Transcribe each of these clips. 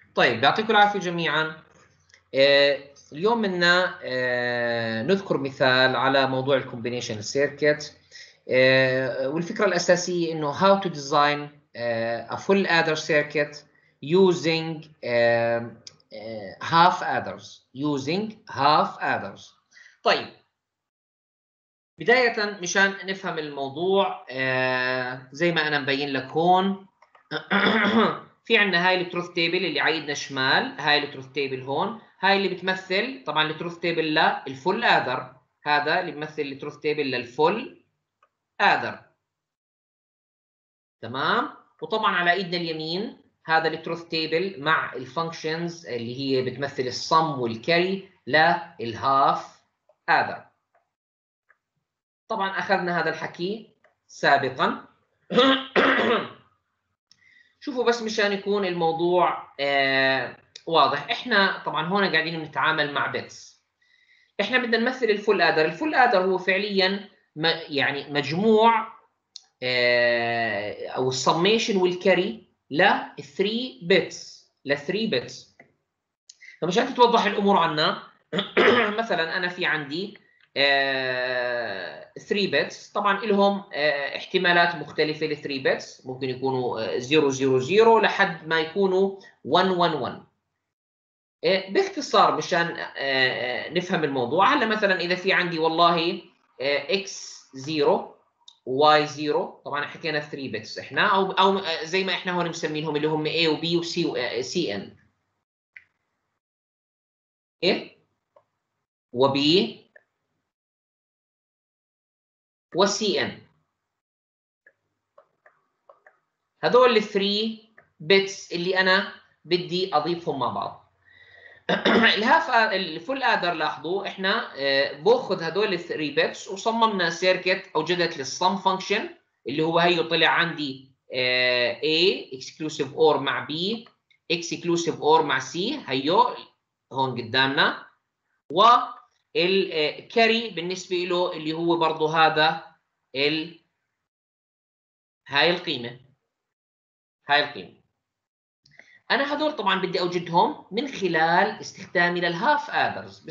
طيب يعطيكم العافيه جميعا. اليوم بدنا نذكر مثال على موضوع الكومبينيشن سيركت، والفكره الاساسيه انه how to design a full adder circuit using half adders. طيب بدايه مشان نفهم الموضوع زي ما انا مبين لك هون. في عندنا هاي التروث تيبل اللي عايدنا شمال، هاي التروث تيبل هون، هاي اللي بتمثل طبعا التروث تيبل للفول ادر، هذا اللي بيمثل التروث تيبل للفول ادر. تمام. وطبعا على ايدنا اليمين هذا التروث تيبل مع الفانكشنز اللي هي بتمثل الصم والكري للهاف ادر. طبعا اخذنا هذا الحكي سابقا. شوفوا بس مشان يكون الموضوع واضح، احنا طبعا هون قاعدين نتعامل مع بيتس. احنا بدنا نمثل الفول ادر. الفول ادر هو فعليا يعني مجموع او السميشن والكري ل 3 بيتس. فمشان تتوضح الامور عنا مثلا انا في عندي 3 بيتس، طبعا لهم احتمالات مختلفه. ل 3 بيتس ممكن يكونوا 000 لحد ما يكونوا 111. باختصار مشان نفهم الموضوع، هلا مثلا اذا في عندي والله x0 y0، طبعا حكينا 3 بيتس احنا، او زي ما احنا هون مسمينهم اللي هم a و b و c و cn. a و b و cn، هذول ال 3 بيتس اللي انا بدي اضيفهم مع بعض. الفول ادر لاحظوا احنا باخذ هدول ال 3 بيتس وصممنا سيركت اوجدت للصم فانكشن اللي هو هيو طلع عندي A اكسكلوسيف اور مع B اكسكلوسيف اور مع C، هيو هون قدامنا. والكاري بالنسبه له اللي هو برضه هذا هاي القيمه. انا هذول طبعا بدي اوجدهم من خلال استخدامي للهاف ادرز،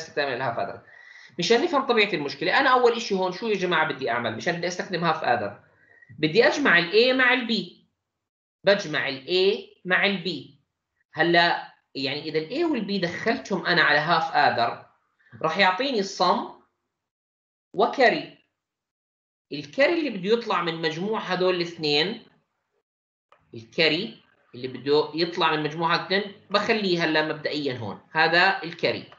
مشان نفهم طبيعه المشكله. انا اول شيء هون شو يا جماعه بدي اعمل مشان بدي استخدم هاف ادر؟ بدي اجمع الاي مع البي. بجمع الاي مع البي. هلا يعني اذا الاي والبي دخلتهم انا على هاف ادر راح يعطيني الصم وكري. الكري اللي بده يطلع من مجموع هذول الاثنين، الكري اللي بده يطلع من مجموعة اثنين بخليه هلا مبدئيا هون، هذا الكري.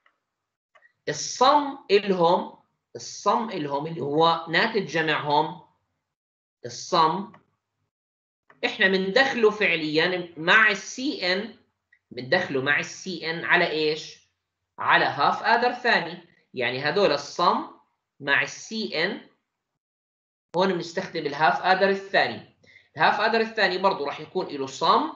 الصم إلهم اللي هو ناتج جمعهم، الصم احنا بندخله فعليا مع السي ان، بندخله مع السي ان على ايش؟ على هاف ادر ثاني. يعني هذول الصم مع السي ان، هون بنستخدم الهاف ادر الثاني. الهاف ادر الثاني برضه راح يكون له صم،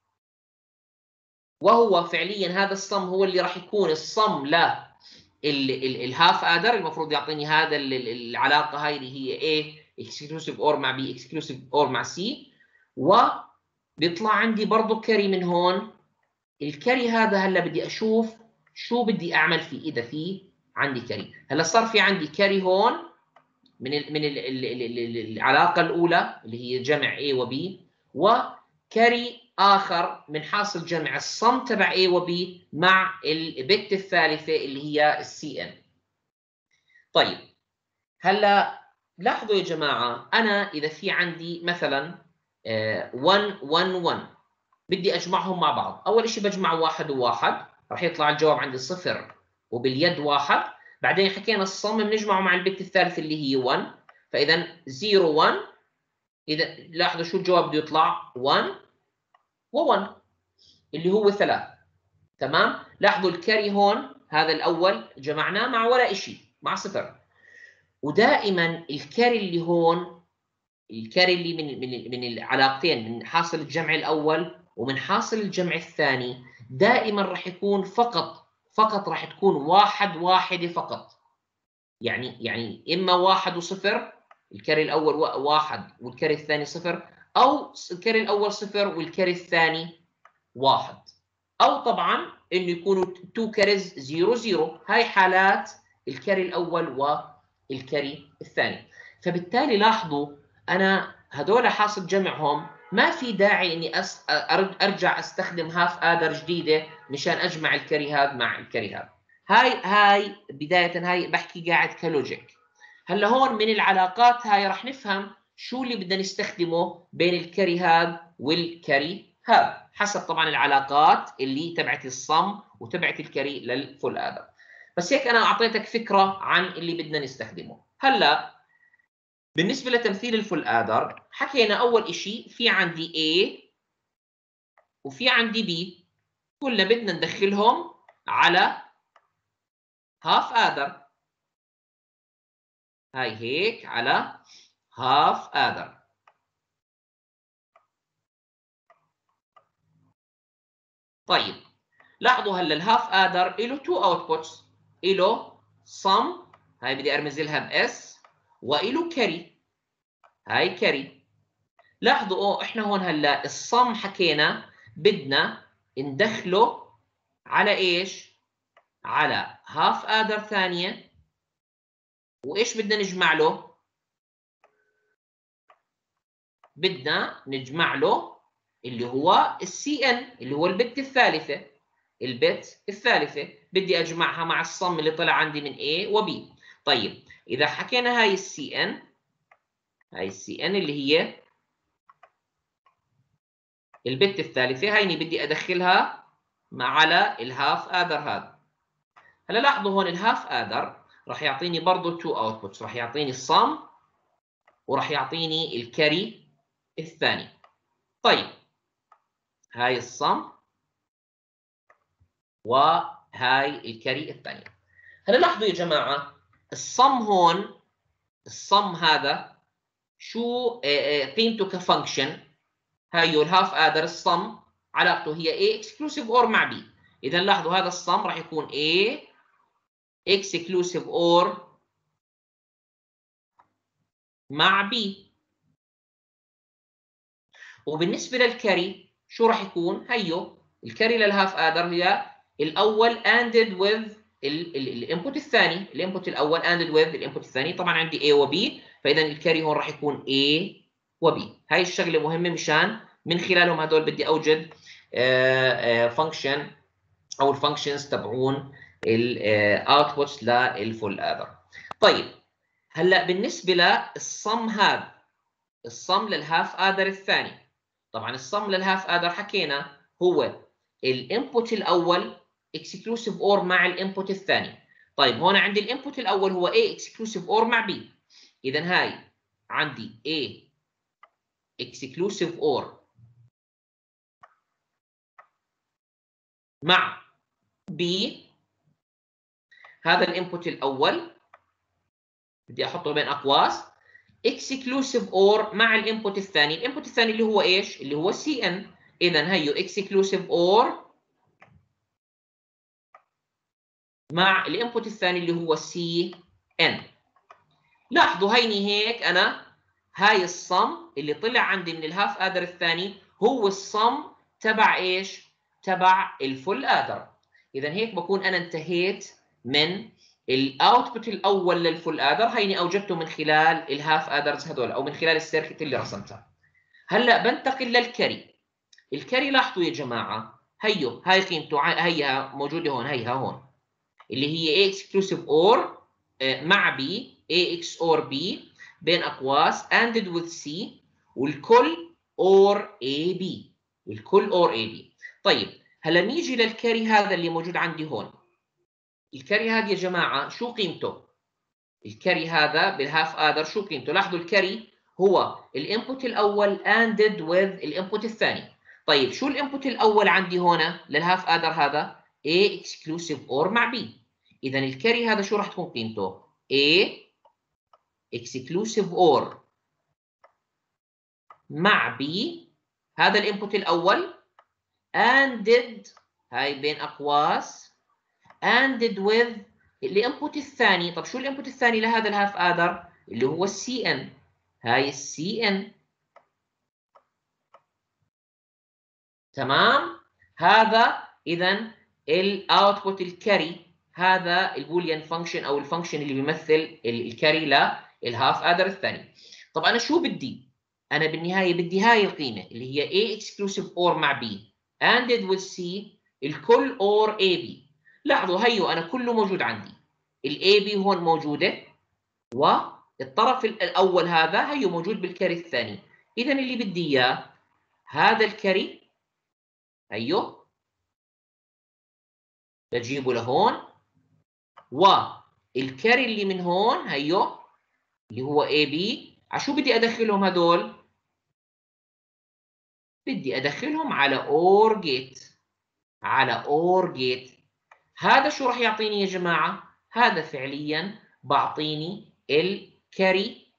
وهو فعليا هذا الصم هو اللي راح يكون الصم الهاف ادر. المفروض يعطيني هذا العلاقه هاي اللي هي A اكسكلوسيف اور مع B اكسكلوسيف اور مع C، وبيطلع عندي برضه كاري من هون. الكاري هذا هلا بدي اشوف شو بدي اعمل فيه. اذا في عندي كاري، هلا صار في عندي كاري هون من العلاقه الاولى اللي هي جمع A و B، وكاري اخر من حاصل جمع الصم تبع A و B مع البت الثالثه اللي هي السي ان. طيب هلا لاحظوا يا جماعه، انا اذا في عندي مثلا 1 1 1 بدي اجمعهم مع بعض. اول شيء بجمع 1 و1 راح يطلع الجواب عندي 0 وباليد 1. بعدين حكينا الصم بنجمعه مع البت الثالثه اللي هي 1، فاذا 0 1. اذا لاحظوا شو الجواب بده يطلع 1 و1 اللي هو 3. تمام. لاحظوا الكاري هون هذا الاول جمعناه مع ولا شيء، مع 0. ودائما الكاري اللي هون، الكاري اللي من العلاقتين، من حاصل الجمع الاول ومن حاصل الجمع الثاني، دائما راح يكون فقط راح تكون 1 1 فقط. يعني اما 1 و0، الكاري الاول 1 والكاري الثاني 0، او الكاري الاول 0 والكاري الثاني 1 او طبعا انه يكونوا 2 كاريز 0 0. هاي حالات الكاري الاول والكاري الثاني. فبالتالي لاحظوا انا هذول حاصل جمعهم ما في داعي اني ارجع استخدم هاف ادر جديده مشان اجمع الكاري هذا مع الكاري هذا. هاي بدايه هاي بحكي قاعد كلوجيك. هلا هون من العلاقات هاي رح نفهم شو اللي بدنا نستخدمه بين الكاري هذا والكاري هذا حسب طبعا العلاقات اللي تبعت الصم وتبعت الكاري للفول ادر. بس هيك انا اعطيتك فكره عن اللي بدنا نستخدمه. هلا بالنسبه لتمثيل الفول ادر حكينا اول شيء في عندي A وفي عندي B، كلنا بدنا ندخلهم على هاف ادر. هاي هيك على هاف ادر. طيب لاحظوا هلا الهاف ادر له تو اوتبوتس، له sum هاي بدي ارمز لها باس وله كاري هاي كاري. لاحظوا احنا هون هلا الصم حكينا بدنا ندخله على ايش؟ على هاف ادر ثانيه. وايش بدنا نجمع له؟ بدنا نجمع له اللي هو السي ان اللي هو البت الثالثه. البت الثالثه بدي اجمعها مع الصم اللي طلع عندي من A و B. طيب اذا حكينا هاي السي ان، هاي السي ان اللي هي البت الثالثه، هيني بدي ادخلها على الهاف ادر هذا. هلا لاحظوا هون الهاف ادر راح يعطيني برضه تو اوتبوتس، راح يعطيني الصم وراح يعطيني الكاري الثاني. طيب هاي الصم وهاي الكاري الثانيه. هلا لاحظوا يا جماعه الصم هون، الصم هذا شو قيمته كفانكشن؟ هاي الهاف ادر الصم علاقته هي A exclusive or مع B. اذا لاحظوا هذا الصم راح يكون A exclusive or مع B. وبالنسبه للكاري شو راح يكون؟ هيو الكاري للهاف ادر هي الاول ended with الانبوت الثاني، الانبوت الاول ended with الانبوت الثاني. طبعا عندي A و B، فاذا الكاري هون راح يكون A و B. هاي الشغله مهمه مشان من خلالهم هدول بدي اوجد فانكشن او الفانكشنز تبعون الاوتبوتس للفول ادر. طيب هلا بالنسبه للصم هذا، الصم للهاف ادر الثاني. طبعا الصم للهاف ادر حكينا هو الانبوت الاول اكسكلوسيف اور مع الانبوت الثاني. طيب هون عندي الانبوت الاول هو A اكسكلوسيف اور مع B. اذا هاي عندي A اكسكلوسيف اور مع B. هذا الانبوت الاول بدي احطه بين اقواس اكسكلوسيف اور مع الانبوت الثاني. الانبوت الثاني اللي هو ايش؟ اللي هو سي ان. اذا هيو اكسكلوسيف اور مع الانبوت الثاني اللي هو سي ان. لاحظوا هيني هيك انا هاي الصم اللي طلع عندي من الهاف ادر الثاني هو الصم تبع ايش؟ تبع الفول ادر. اذا هيك بكون انا انتهيت من الاوتبوت الاول للفول ادر. هيني اوجدته من خلال الهاف ادرز هذول او من خلال السيركت اللي رسمتها. هلا بنتقل للكاري. الكاري لاحظوا يا جماعه هيو هاي قيمته هيها موجوده هون، هيها هون اللي هي A exclusive or مع B A XOR B بين اقواس ended with C والكل or AB، والكل or AB. طيب هلا نيجي للكاري هذا اللي موجود عندي هون. الكاري هذا يا جماعه شو قيمته؟ الكاري هذا بالهاف ادر شو قيمته؟ لاحظوا الكاري هو الانبوت الاول ended with الانبوت الثاني. طيب شو الانبوت الاول عندي هون للهاف ادر هذا؟ A exclusive or مع B. اذا الكاري هذا شو راح تكون قيمته؟ A exclusive or مع B. هذا الانبوت الاول ended هاي بين اقواس ended with الانبوت الثاني. طب شو الانبوت الثاني لهذا الهاف ادر؟ اللي هو السي ان. هاي السي ان. تمام؟ هذا اذا الاوتبوت الكاري، هذا البوليان فانكشن او الفانكشن اللي بيمثل الكاري للهاف ادر الثاني. طب انا شو بدي؟ انا بالنهايه بدي هاي القيمه اللي هي A exclusive OR مع B ANDed with C الكل OR AB. لاحظوا هيو انا كله موجود عندي، الاي بي هون موجوده، والطرف الاول هذا هيو موجود بالكاري الثاني. اذا اللي بدي اياه هذا الكاري هيو بجيبه لهون، والكاري اللي من هون هيو اللي هو اي بي. على شو بدي ادخلهم هدول؟ بدي ادخلهم على اور جيت، على اور جيت. هذا شو راح يعطيني يا جماعه؟ هذا فعليا بعطيني الكاري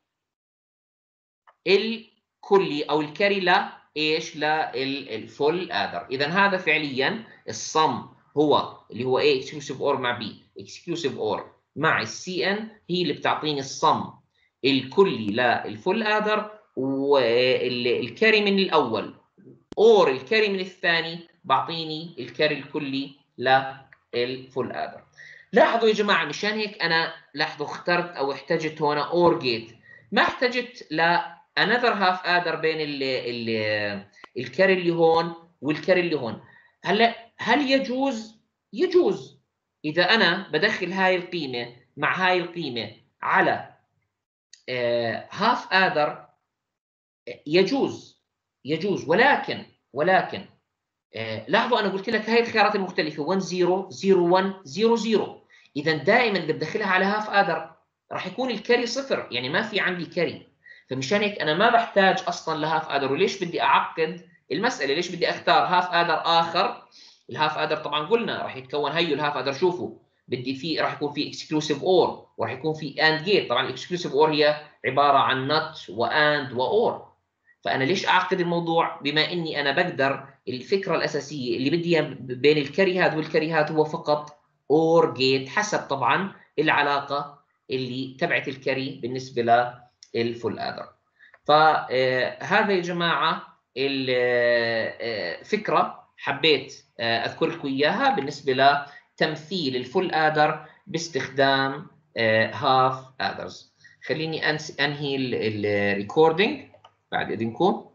الكلي او الكاري لا ايش؟ للفول ادر. اذا هذا فعليا الصم هو اللي هو A exclusive OR مع B exclusive OR مع السي ان هي اللي بتعطيني الصم الكلي للفول ادر، والكاري من الاول اور الكاري من الثاني بعطيني الكاري الكلي للفول ادر. لاحظوا يا جماعه مشان هيك انا لاحظوا اخترت او احتجت هنا اور جيت، ما احتجت ل another half adder بين الكاري اللي هون والكاري اللي هون. هلا هل يجوز؟ يجوز اذا انا بدخل هاي القيمه مع هاي القيمه على هاف ادر، يجوز يجوز، ولكن لاحظوا انا قلت لك هاي الخيارات المختلفه 1 0 0 1 0 0. اذا دائما اللي بدخلها على هاف ادر راح يكون الكاري صفر، يعني ما في عندي كاري. فمشان هيك انا ما بحتاج اصلا لهاف ادر. وليش بدي اعقد المساله؟ ليش بدي اختار هاف ادر اخر؟ الهاف ادر طبعا قلنا راح يتكون هيو الهاف ادر، شوفوا بدي فيه راح يكون في اكسكلوسيف اور وراح يكون في اند جيت. طبعا الاكسكلوسيف اور هي عباره عن نوت واند واور. فانا ليش اعقد الموضوع بما اني انا بقدر الفكره الاساسيه اللي بدي بين الكاري هذا والكاري هذا هو فقط اور جيت، حسب طبعا العلاقه اللي تبعت الكاري بالنسبه للفول ادر. فهذا يا جماعه الفكره حبيت اذكر لكم اياها بالنسبه لتمثيل الفول ادر باستخدام هاف ادرز. خليني انهي الريكوردينج بعد اذنكم.